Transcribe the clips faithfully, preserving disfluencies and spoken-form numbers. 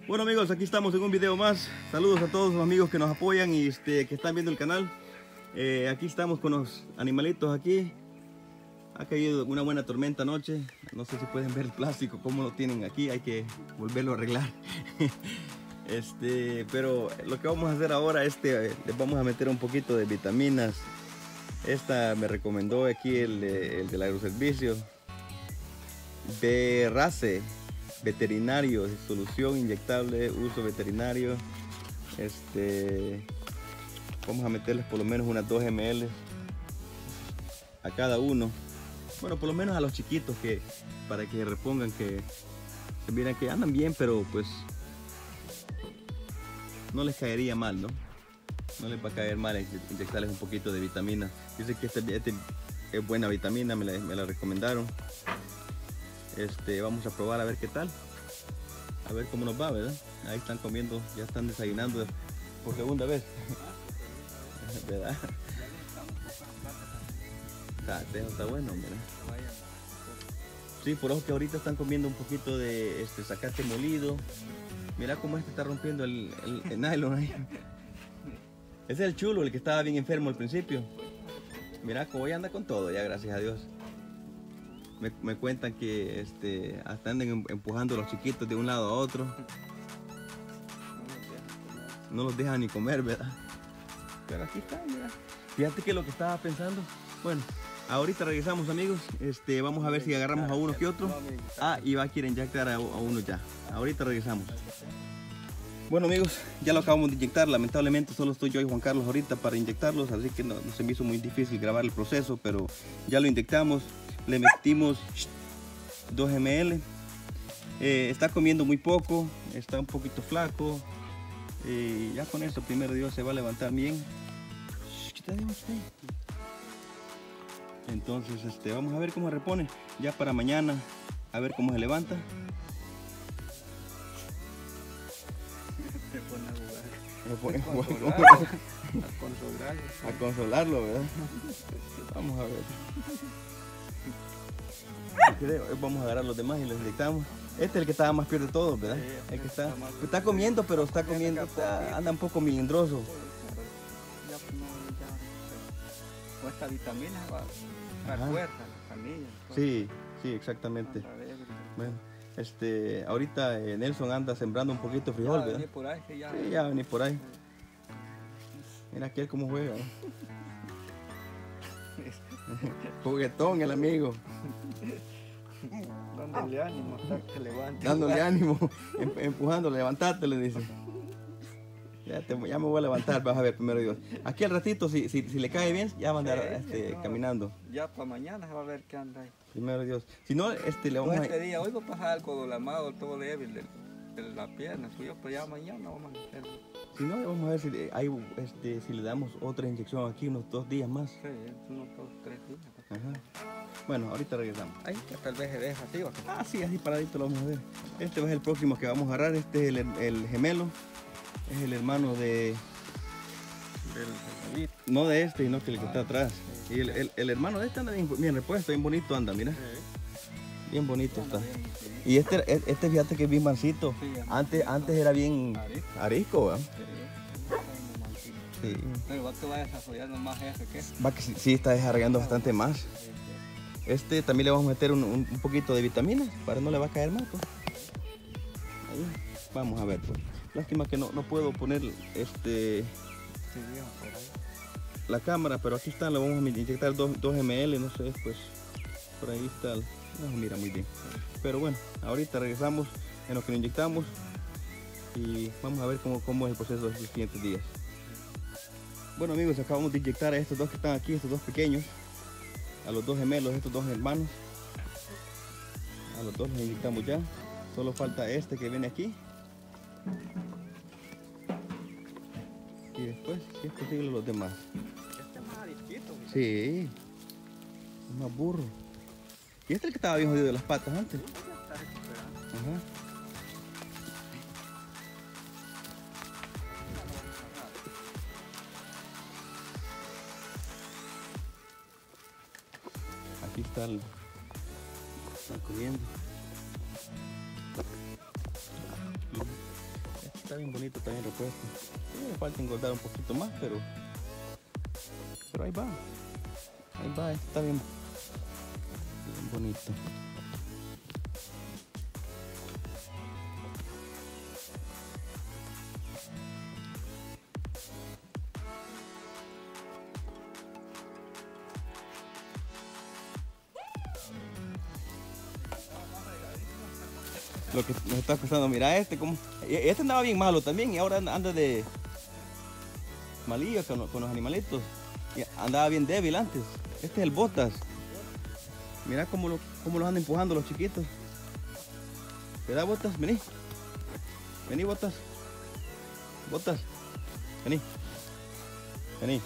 Bueno amigos, aquí estamos en un video más. Saludos a todos los amigos que nos apoyan y este, que están viendo el canal. Eh, aquí estamos con los animalitos aquí. Ha caído una buena tormenta anoche. No sé si pueden ver el plástico, cómo lo tienen aquí. Hay que volverlo a arreglar. este, pero lo que vamos a hacer ahora, este, les vamos a meter un poquito de vitaminas. Esta me recomendó aquí el, el del agroservicio. B-Race. Veterinario, solución inyectable, uso veterinario. Este, vamos a meterles por lo menos unas dos mililitros a cada uno. Bueno, por lo menos a los chiquitos, que para que repongan, que se miran que andan bien, pero pues no les caería mal, ¿no? No les va a caer mal inyectarles un poquito de vitamina. Dice que este, este es buena vitamina, me la, me la recomendaron. Este, vamos a probar a ver qué tal, a ver cómo nos va, ¿verdad? Ahí están comiendo, ya están desayunando por segunda vez, ¿verdad? Está, está bueno, ¿verdad? Sí, por ojo que ahorita están comiendo un poquito de este zacate molido. Mira cómo este está rompiendo el, el, el nylon ahí. Ese es el chulo, el que estaba bien enfermo al principio. Mira cómo ya anda con todo, ya gracias a Dios. Me, me cuentan que este, hasta andan empujando a los chiquitos de un lado a otro. No los dejan ni comer, ¿verdad? Pero aquí están, mira. Fíjate que lo que estaba pensando. Bueno, ahorita regresamos, amigos. Este, vamos a ver si agarramos a uno que otro. Ah, y va a querer inyectar a, a uno ya. Ahorita regresamos. Bueno amigos, ya lo acabamos de inyectar. Lamentablemente solo estoy yo y Juan Carlos ahorita para inyectarlos, así que no, no se me hizo muy difícil grabar el proceso, pero ya lo inyectamos. Le metimos dos mililitros. Eh, está comiendo muy poco, está un poquito flaco. Eh, ya con esto, primero Dios, se va a levantar bien. Entonces, este, vamos a ver cómo repone. Ya para mañana, a ver cómo se levanta. Se pone a jugar. Se pone a jugar. A consolarlo. A consolarlo, ¿verdad? Vamos a ver. Creo, vamos a agarrar los demás y los inyectamos. Este es el que estaba más peor de todos, ¿verdad? Sí, el que está, está, está comiendo, pero está comiendo, está, anda un poco milindroso. Ya, pues, no, ya, con esta vitamina va a Ajá. fuerza, la canilla. Sí, sí, exactamente. Bueno, este, ahorita eh, Nelson anda sembrando un poquito de frijol, ya, ¿verdad? por ahí, sí, ya. Sí, ya venir por ahí. Mira aquel cómo juega, ¿eh? Juguetón el amigo. Dándole ánimo hasta que levante. Dándole ánimo, em, empujando, levantate, le dice. Ya, te, ya me voy a levantar, vas a ver, primero Dios. Aquí al ratito, si, si, si le cae bien, ya va a andar Sí, este, no, caminando. Ya para mañana se va a ver qué anda ahí. Primero Dios. Si no, este, le Todo vamos este a... día, hoy va a pasar algo dolamado, todo débil de, de la pierna suyo, pero ya mañana vamos a hacerlo. Si no, vamos a ver si, le- hay, este, si le damos otra inyección aquí unos dos días más. Sí, unos dos, tres días. Ajá. Bueno, ahorita regresamos. Ahí que tal vez se deja así, ¿o qué? Ah, sí, así paradito lo vamos a ver. Este va a ser el próximo que vamos a agarrar. Este es el, el gemelo. Es el hermano de... Del No de este, sino que el que está atrás. Y el, el, el hermano de este anda bien, bien repuesto, bien bonito anda, mira. Bien bonito está. Y este, este fíjate que es bien mansito. Antes, antes era bien arisco, ¿verdad? Sí. Pero va que va desarrollando más jefe que este. Va que sí, sí está desarrollando bastante más. Este también le vamos a meter un, un, un poquito de vitaminas para no le va a caer mal, pues. Ahí. Vamos a ver, pues. Lástima que no, no puedo poner este Sí, viejo, por ahí. la cámara, pero aquí está, le vamos a inyectar dos mililitros, no sé, pues por ahí está, no se mira muy bien. Pero bueno, ahorita regresamos en lo que lo inyectamos y vamos a ver cómo, cómo es el proceso de los siguientes días. Bueno amigos, acabamos de inyectar a estos dos que están aquí, estos dos pequeños, a los dos gemelos, estos dos hermanos. A los dos los inyectamos ya, solo falta este que viene aquí. Y después, si es posible, los demás. Este es más arisquito. Sí, es más burro. Y este es el que estaba bien jodido de las patas antes. Ya está recuperando. Ajá. Aquí está el... Están comiendo. está bien bonito, está bien repuesto. Sí, le falta engordar un poquito más, pero pero ahí va. Ahí va, este está bien, bien bonito. Lo que nos está costando, mira este como este andaba bien malo también y ahora anda de malillo con, con los animalitos. Y andaba bien débil antes. Este es el Botas. Mira cómo, lo, cómo los andan empujando los chiquitos. ¿Verdad, Botas? Vení. Vení, Botas. Botas. Vení. Vení.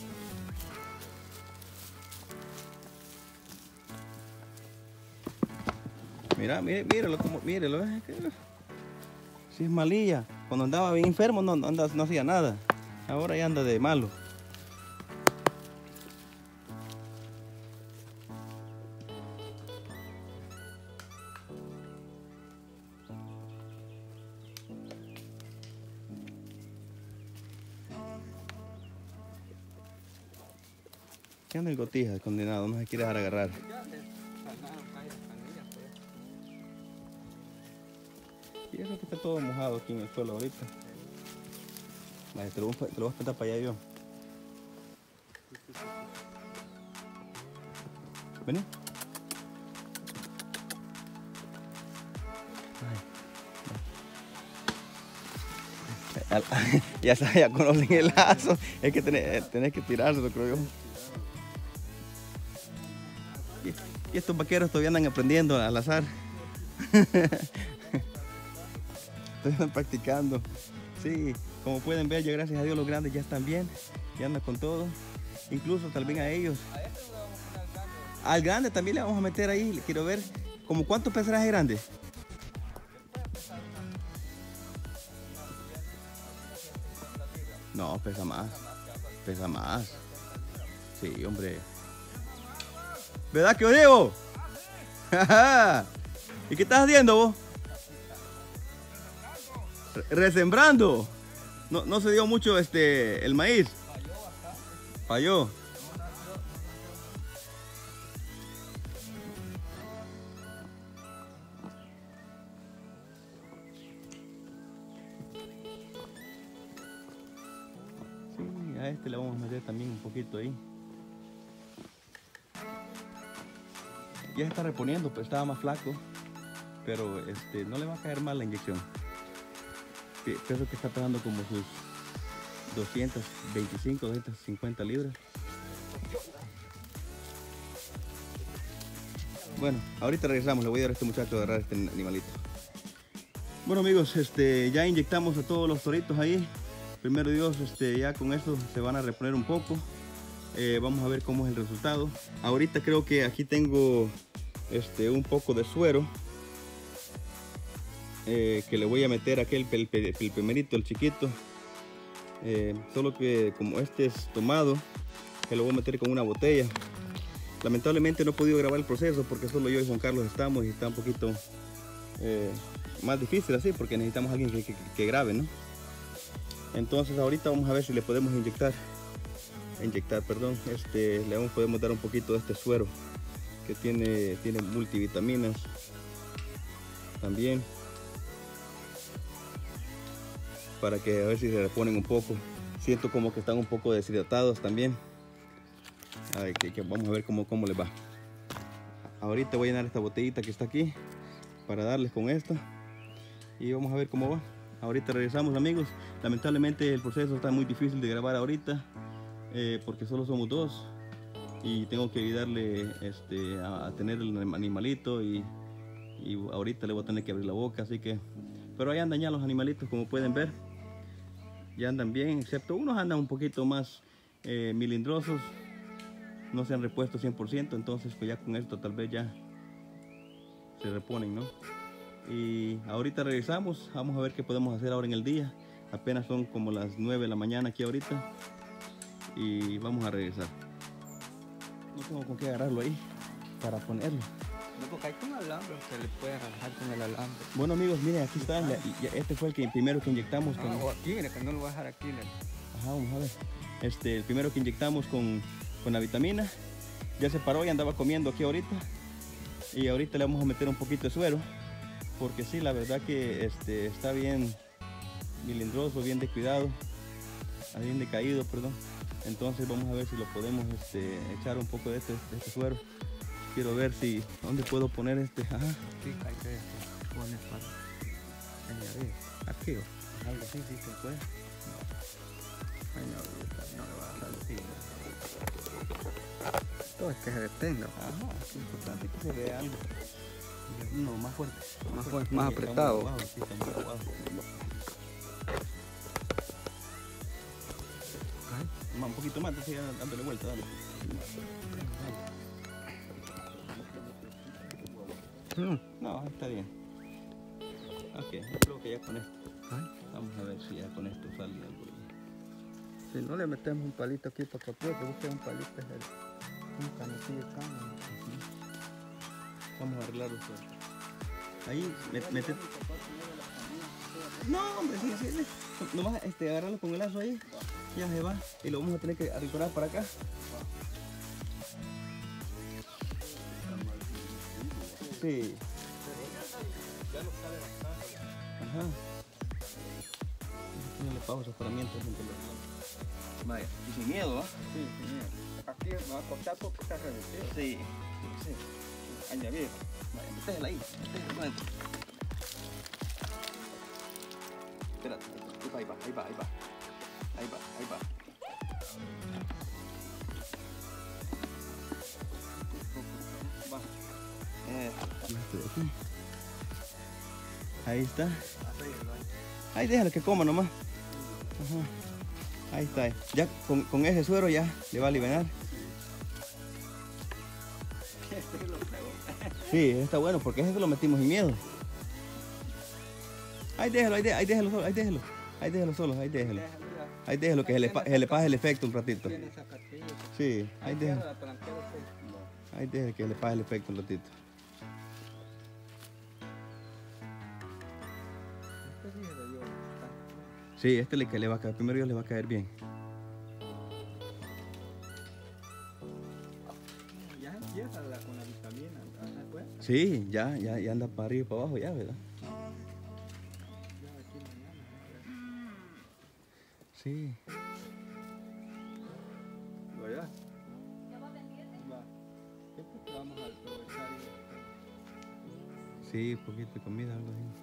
Mira, mire, míralo, como, míralo. Si es malilla. Cuando andaba bien enfermo no, no, no hacía nada. Ahora ya anda de malo. ¿Qué anda el Gotija, condenado? No se quiere dejar agarrar. Y eso que está todo mojado aquí en el suelo ahorita. Vale, te lo voy, te lo voy a espantar para allá yo. Vení. Ay. Ya sabes, ya conocen el lazo. Es que tenés, tenés que tirárselo, creo yo. Y, y estos vaqueros todavía andan aprendiendo al azar. Están practicando. Sí, como pueden ver, ya gracias a Dios los grandes ya están bien, ya andan con todo. Incluso también a ellos. Al grande también le vamos a meter ahí. Quiero ver, como cuánto pesará ese grande. No, pesa más. Pesa más. Sí, hombre. ¿Verdad que os digo? ¿Y qué estás haciendo vos? Resembrando. No, no se dio mucho este el maíz. Falló. Sí, a este le vamos a meter también un poquito ahí. Ya se está reponiendo, pero estaba más flaco. Pero este no le va a caer mal la inyección. Pienso que está pegando como sus doscientas veinticinco, doscientas cincuenta libras. Bueno, ahorita regresamos, le voy a dar a este muchacho a agarrar este animalito. Bueno amigos, este, ya inyectamos a todos los toritos ahí. Primero Dios, este, ya con esto se van a reponer un poco. Eh, vamos a ver cómo es el resultado. Ahorita creo que aquí tengo este, un poco de suero. Eh, que le voy a meter a aquel el, el, el primerito, el chiquito. Eh, solo que como este es tomado, que lo voy a meter con una botella. Lamentablemente no he podido grabar el proceso porque solo yo y Juan Carlos estamos y está un poquito eh, más difícil así porque necesitamos a alguien que, que, que grabe, ¿no? Entonces ahorita vamos a ver si le podemos inyectar, inyectar, perdón, este, le podemos dar un poquito de este suero que tiene, tiene multivitaminas también. Para que a ver si se reponen un poco. Siento como que están un poco deshidratados también. Ay, que, que vamos a ver cómo, cómo les va. Ahorita voy a llenar esta botellita que está aquí para darles con esta y vamos a ver cómo va. Ahorita regresamos amigos. Lamentablemente el proceso está muy difícil de grabar ahorita eh, porque solo somos dos y tengo que ayudarle este, a, a tener el animalito y, y ahorita le voy a tener que abrir la boca, así que pero ahí andan ya los animalitos como pueden ver. Ya andan bien, excepto unos andan un poquito más eh, milindrosos, no se han repuesto cien por ciento, entonces pues ya con esto tal vez ya se reponen, ¿no? Y ahorita regresamos, vamos a ver qué podemos hacer ahora en el día. Apenas son como las nueve de la mañana aquí ahorita y vamos a regresar. No tengo con qué agarrarlo ahí para ponerlo. No, porque hay con alambre, se le puede relajar con el alambre. Bueno amigos, miren, aquí está, ya- ya- este fue el que primero que inyectamos con... Ah, o aquí, mira, que no lo voy a dejar aquí. Mira. Ajá, vamos a ver. Este, el primero que inyectamos con, con la vitamina. Ya se paró y andaba comiendo aquí ahorita. Y ahorita le vamos a meter un poquito de suero. Porque sí, la verdad que este, está bien milindroso, bien descuidado. Bien decaído, perdón. Entonces vamos a ver si lo podemos este, echar un poco de este, de este suero. Quiero ver si, ¿dónde puedo poner este? Ajá. Aquí hay que poner para añadir. Aquí, o Algo así, sí, se puede. añadir, no le va a dejar así. Todo es que se detenga. Ajá, es importante que se vea algo. No, más fuerte. Más fuerte, Está más muy apretado. aguado, sí, está muy aguado. Más, un poquito más, entonces ya dándole vuelta, dale. Mm. No, está bien. Ok, yo creo que ya con esto. Vamos a ver si ya con esto sale algo. Si no le metemos un palito aquí para que apriete, que busque un palito, es el, un canutillo de caña. Vamos a arreglar esto. Ahí, met- mete. No, hombre, sí, sí, sí. Nomás este, agarrarlo con el lazo ahí. Ya se va. Y lo vamos a tener que arrinconar para acá. Sí. Ajá. Póngale pausa para mientras. Vaya, y sin miedo, ¿va? Sí, sí, mira. Aquí me va a cortar porque está revestido. Sí. Sí. Añadir. Vaya, métela ahí. Métela adentro. Espérate. Ahí va, ahí va, ahí va. Ahí va, ahí va. Va. Eh, ahí está. Ahí déjalo que coma nomás. Ajá. Ahí está. Ya con, con ese suero ya le va a aliviar. Sí, está bueno porque ese lo metimos sin miedo. Ahí déjalo, ahí, de, ahí déjalo solo, ahí déjalo. Ahí déjalo solo, ahí déjalo. Ahí déjalo que se le, pa- se le pase el efecto un ratito. Sí, ahí déjalo. Ahí déjalo que le pase el efecto un ratito. Sí, este le, que le va a caer, primero Dios le va a caer bien. Ya empieza la, con la vitamina, ¿te das cuenta? Sí, ya, ya, ya anda para arriba y para abajo ya, ¿verdad? Ya aquí mañana. Sí. ¿Verdad? Va. ¿Qué pues vamos a aprovechar? Sí, un poquito de comida, algo así.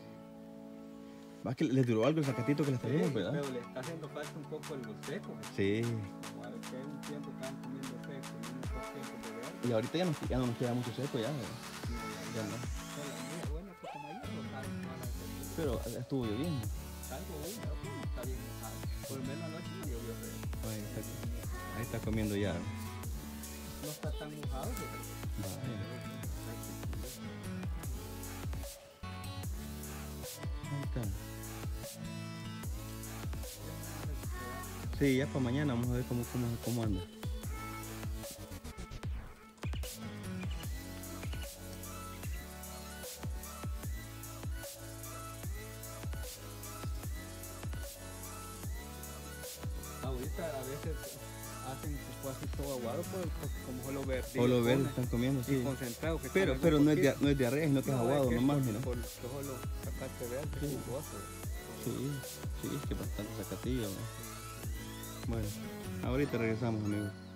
Va que le duró algo el sacatito que les trajimos, ¿verdad? Pero le está haciendo falta un poco el seco. Sí. Igual que hay un tiempo que van comiendo seco y unos dos tiempos de ver. Y ahorita ya no, ya no nos queda mucho seco ya, ¿verdad? Ya no. Bueno, pues como ayer lo saben, van a hacer. Pero estuvo lloviendo. Algo bueno, pues, está bien mojado. Por lo menos anoche no llovió feo. Ahí está, ahí está comiendo ya. No está tan mojado, pero Vaya. Ahí está. Sí, ya para mañana vamos a ver cómo, cómo, cómo anda. ahorita a veces hacen pues, así todo aguado, pues, porque como solo verde. O lo verdes están comiendo, sí. Concentrado. Que Pero, comen pero un no es, poquito. de, no es diarrea, sino que es No, aguado que nomás, por- mira. Por solo sacaste verde, Sí. jugoso. Sí, sí, es que bastante sacatillo. ¿no? Bueno, ahorita regresamos, amigos.